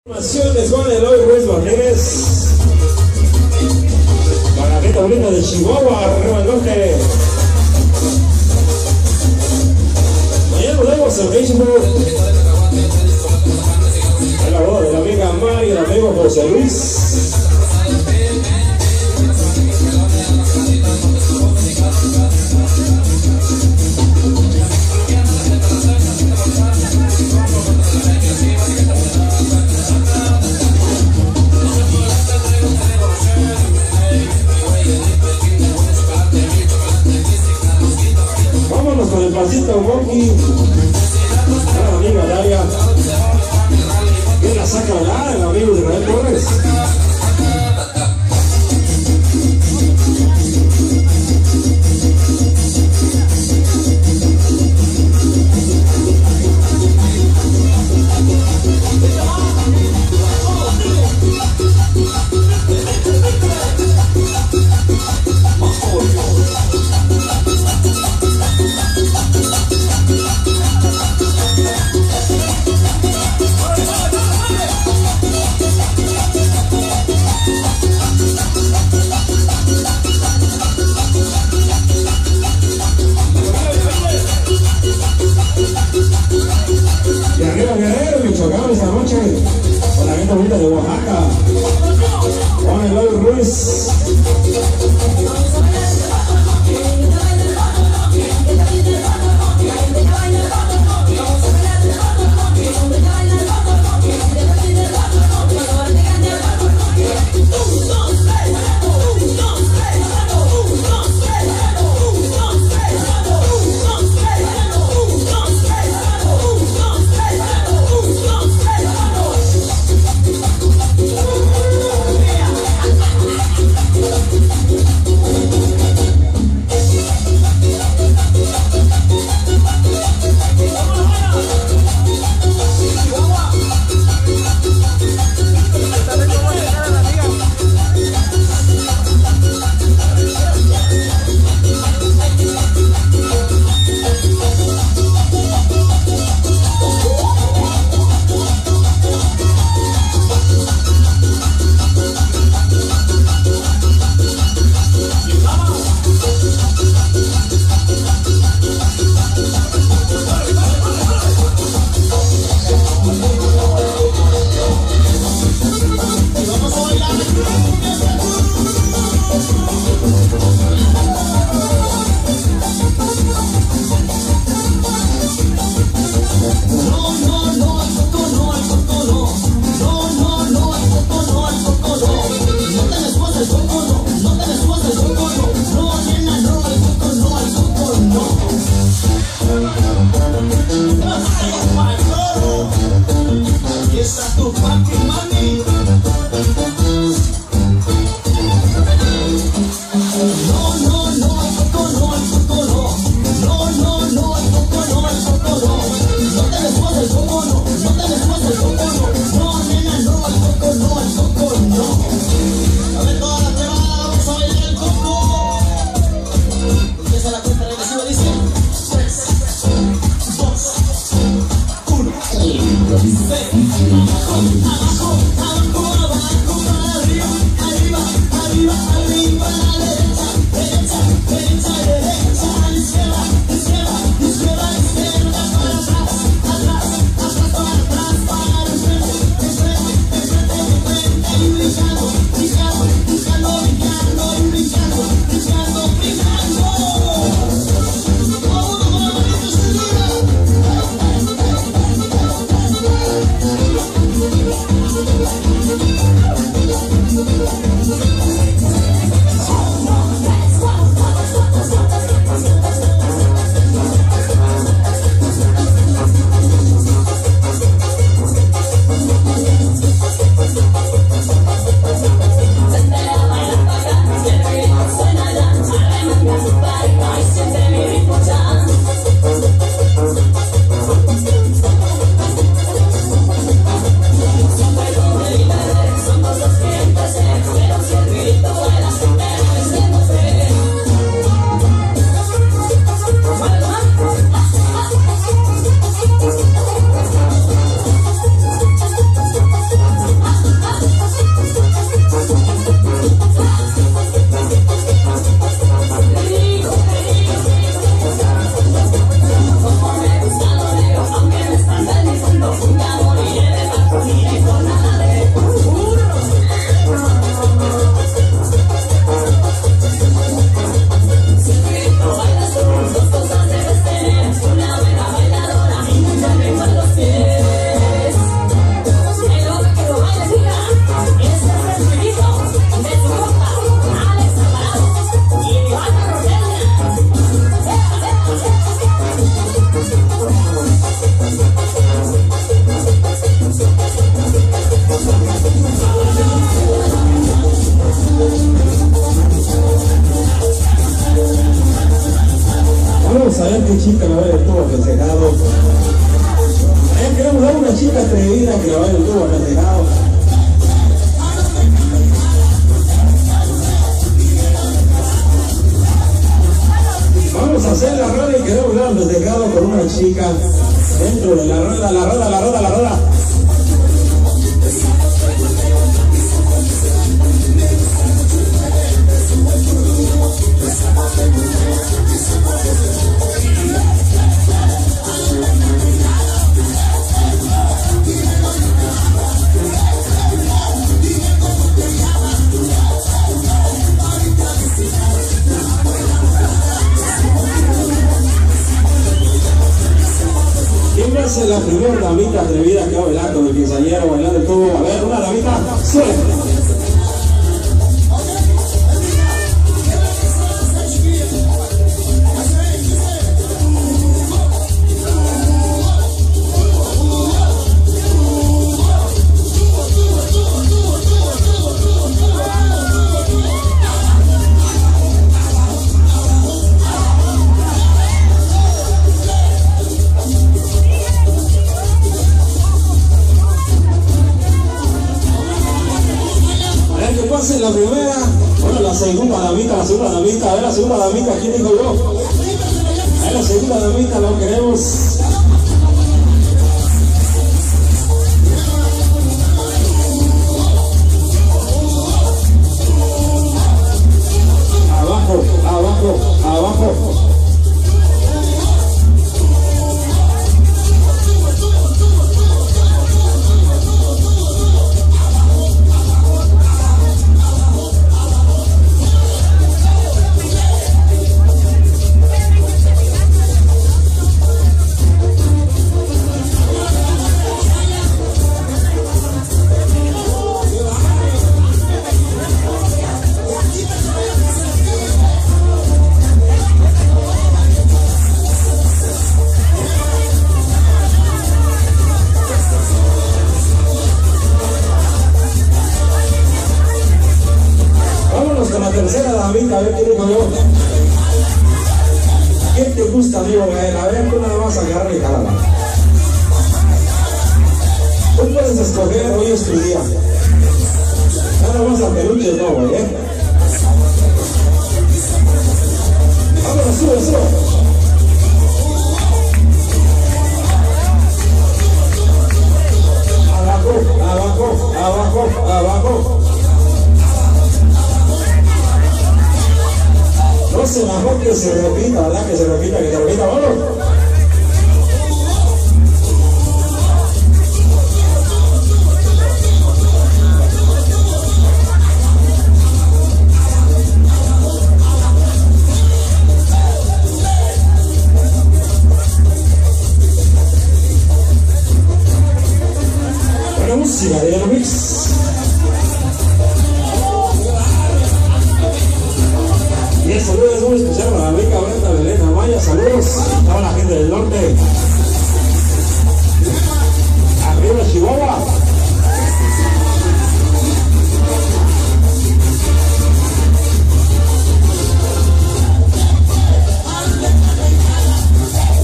Informaciones con Eloy Ruiz Rodríguez. Para la gente bonita de Chihuahua, arriba del norte. Mañana nos vemos en Facebook. Es la boda de la amiga Mari y el amigo José Luis. Vámonos con el pasito Monkey. La amiga Daria. ¿Quién la saca a hablar? El amigo Israel Torres. Esta noche con la gente bonita de Oaxaca, con Eloy Ruiz. dejado. Vamos a hacer la rueda y queremos dar los dejados con una chica dentro de la rueda, la rueda, la rueda, la rueda. ¿Quién va a ser la primera damita atrevida que va a bailar con el quinceañero bailando el tubo? A ver, una damita, suele. En la primera, bueno, la segunda damita, a ver la segunda damita, ¿quién dijo yo? A ver la segunda damita, lo queremos. Abajo, abajo, abajo. La tercera damita, a ver quién dijo yo. ¿Quién te gusta, amigo? A ver, tú nada más agarra y jala. Tú puedes escoger, hoy es tu día. Nada más a peluche, no, güey, Vámonos, sube, sube. Abajo, abajo, abajo, abajo. No se bajó, que se repita, ¿verdad? Que se repita, vámonos. Buena música de Aeromix. Y saludos muy especial para la amiga Brenda Belén Amaya, saludos a toda la gente del norte. Arriba Chihuahua.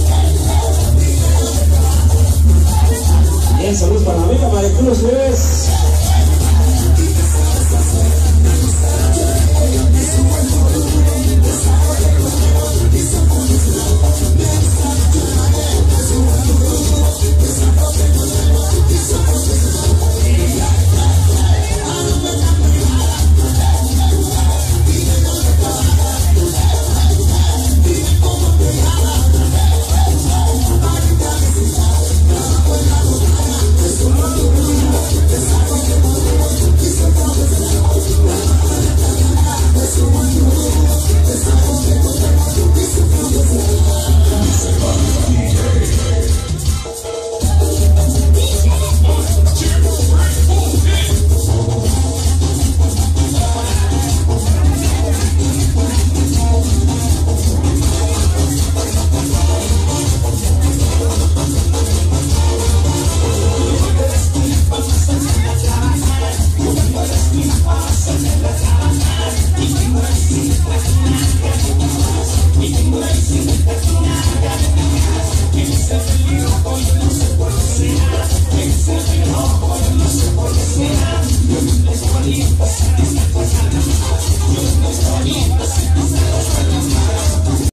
Bien, saludos para la amiga Maricruz Luis.